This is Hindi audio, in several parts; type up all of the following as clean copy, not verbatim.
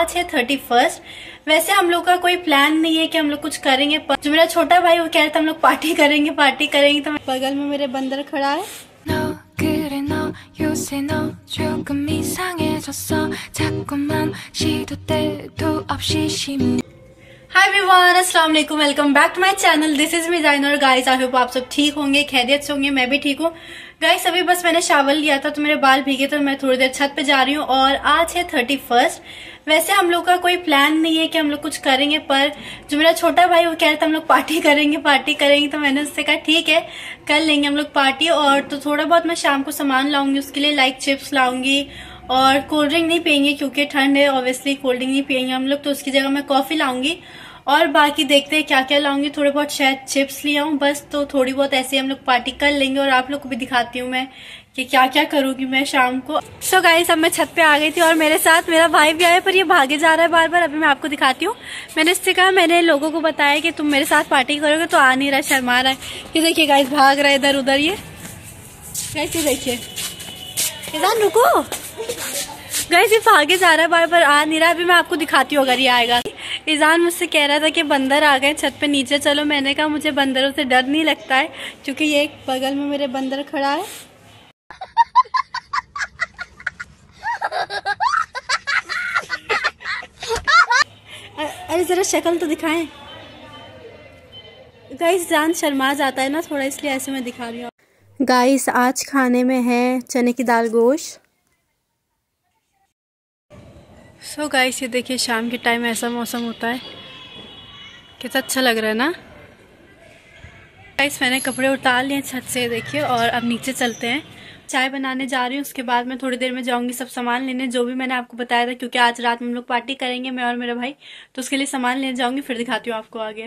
आज है 31। वैसे हम लोग का कोई प्लान नहीं है कि हम लोग कुछ करेंगे, पर जो मेरा छोटा भाई वो कह रहा था हम लोग पार्टी करेंगे तो बगल में मेरे बंदर खड़ा है। हाय एवरीवन, अस्सलाम वालेकुम, welcome back to my channel. This is me जाइनर। गाइस आई होप आप सब ठीक होंगे, खैरियत से होंगे। मैं भी ठीक हूँ गाइस। अभी बस मैंने शावर लिया था तो मेरे बाल भीगे, तो मैं थोड़ी देर छत पे जा रही हूँ। और आज है 31। वैसे हम लोग का कोई प्लान नहीं है कि हम लोग कुछ करेंगे, पर जो मेरा छोटा भाई वो कह रहा था हम लोग पार्टी करेंगे तो मैंने उससे कहा ठीक है कर लेंगे हम लोग पार्टी। और तो थोड़ा बहुत मैं शाम को सामान लाऊंगी उसके लिए, लाइक चिप्स लाऊंगी और कोल्ड ड्रिंक नहीं पियेंगे क्योंकि ठंड है, ऑब्वियसली कोल्ड ड्रिंक नहीं पियेंगे हम लोग, तो उसकी जगह मैं कॉफी लाऊंगी। और बाकी देखते हैं क्या क्या लाऊंगी, थोड़े बहुत शायद चिप्स ले आऊं बस। तो थोड़ी बहुत ऐसे हम लोग पार्टी कर लेंगे और आप लोग को भी दिखाती हूँ मैं कि क्या क्या करूंगी मैं शाम को। सो गाइस, अब मैं छत पे आ गई थी और मेरे साथ मेरा भाई भी आया, पर ये भागे जा रहा है बार बार। अभी मैं आपको दिखाती हूँ। मैंने इससे कहा, मैंने लोगों को बताया कि तुम मेरे साथ पार्टी करोगे, तो आ नहीं रहा, शर्मा रहा है। ये देखिए गाइस, भाग रहा है इधर उधर। ये गाइस ये देखिए, इधर रुको गाइस, ये भागे जा रहा है बार बार, आ नहीं रहा। अभी मैं आपको दिखाती हूँ अगर ये आएगा। ईजान मुझसे कह रहा था कि बंदर आ गए छत पे नीचे चलो। मैंने कहा मुझे बंदरों से डर नहीं लगता है, क्योंकि ये एक बगल में मेरे बंदर खड़ा है। अरे जरा शक्ल तो दिखाएं गाइस। जान शर्मा जाता है ना थोड़ा, इसलिए ऐसे मैं दिखा रही हूँ। गाइस आज खाने में है चने की दाल गोश्त। सो गाइस ये देखिए, शाम के टाइम ऐसा मौसम होता है, कितना अच्छा लग रहा है ना। गाइस मैंने कपड़े उतार लिए छत से देखिए, और अब नीचे चलते हैं। चाय बनाने जा रही हूँ, उसके बाद मैं थोड़ी देर में जाऊंगी सब सामान लेने, जो भी मैंने आपको बताया था, क्योंकि आज रात में हम लोग पार्टी करेंगे मैं और मेरा भाई, तो उसके लिए सामान लेने जाऊंगी। फिर दिखाती हूँ आपको आगे।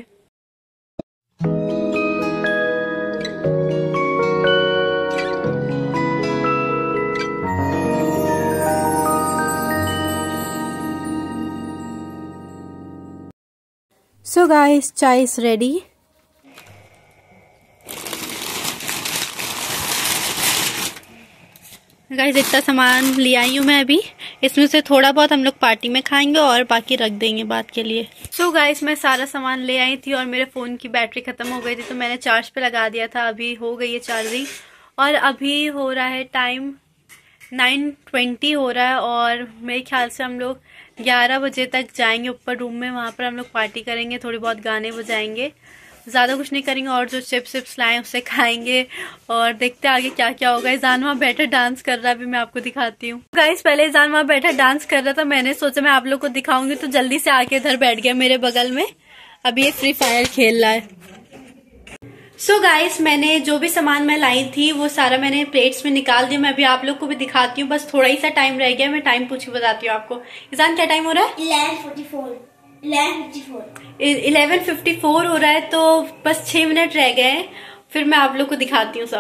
So guys, chai is ready. Guys इतना सामान ले आई हूँ मैं अभी, इसमें से थोड़ा बहुत हम लोग पार्टी में खाएंगे और बाकी रख देंगे बाद के लिए। सो गाइस मैं सारा सामान ले आई थी और मेरे फोन की बैटरी खत्म हो गई थी, तो मैंने चार्ज पे लगा दिया था। अभी हो गई है चार्जिंग, और अभी हो रहा है टाइम 9:20 हो रहा है। और मेरे ख्याल से हम लोग 11 बजे तक जाएंगे ऊपर रूम में, वहां पर हम लोग पार्टी करेंगे, थोड़ी बहुत गाने बजाएंगे, ज्यादा कुछ नहीं करेंगे। और जो चिप्स लाए उससे खाएंगे, और देखते आगे क्या क्या होगा। ईजान वहाँ बैठा डांस कर रहा है, अभी मैं आपको दिखाती हूँ। गाइस पहले ईजान वहाँ बैठा डांस कर रहा था, मैंने सोचा मैं आप लोग को दिखाऊंगी, तो जल्दी से आके इधर बैठ गया मेरे बगल में। अभी ये फ्री फायर खेल रहा है। सो गाइस मैंने जो भी सामान मैं लाई थी वो सारा मैंने प्लेट्स में निकाल दिया। मैं अभी आप लोग को भी दिखाती हूँ, बस थोड़ा ही सा टाइम रह गया। मैं टाइम पूछ के बताती हूँ आपको। ईजान क्या टाइम हो रहा है? 11:54 हो रहा है, तो बस 6 मिनट रह गए हैं, फिर मैं आप लोग को दिखाती हूँ सब।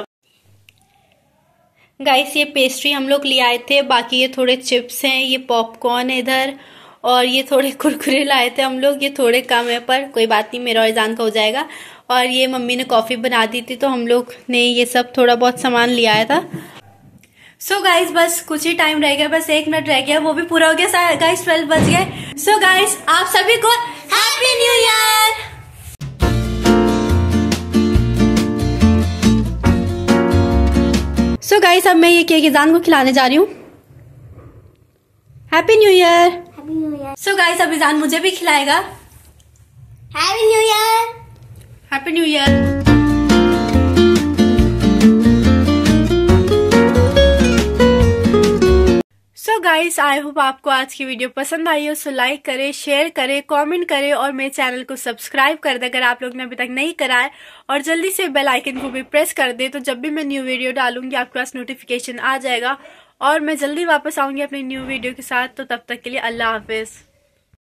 गाइस ये पेस्ट्री हम लोग ले आए थे, बाकी ये थोड़े चिप्स हैं, ये पॉपकॉर्न है इधर, और ये थोड़े कुरकुरे लाए थे हम लोग। ये थोड़े कम है पर कोई बात नहीं, मेरा और ईजान का हो जाएगा। और ये मम्मी ने कॉफी बना दी थी, तो हम लोग ने ये सब थोड़ा बहुत सामान ले आया था। सो गाइस बस कुछ ही टाइम रह गया, बस 1 मिनट रह गया, वो भी पूरा हो गया गाइस। 12 बज गए। सो गाइस आप सभी को happy new year. So guys अब मैं ये केक ईजान को खिलाने जा रही हूँ। Happy new year. So guys अब ईजान मुझे भी खिलाएगा। Happy new year. Happy new year. So guys I hope आपको आज की वीडियो पसंद आई हो, सो लाइक करें, शेयर करें, कमेंट करें, और मेरे चैनल को सब्सक्राइब कर दे अगर आप लोग ने अभी तक नहीं करा है, और जल्दी से बेल आइकन को भी प्रेस कर दे, तो जब भी मैं न्यू वीडियो डालूंगी आपके पास नोटिफिकेशन आ जाएगा। और मैं जल्दी वापस आऊंगी अपनी न्यू वीडियो के साथ, तो तब तक के लिए अल्लाह हाफिज।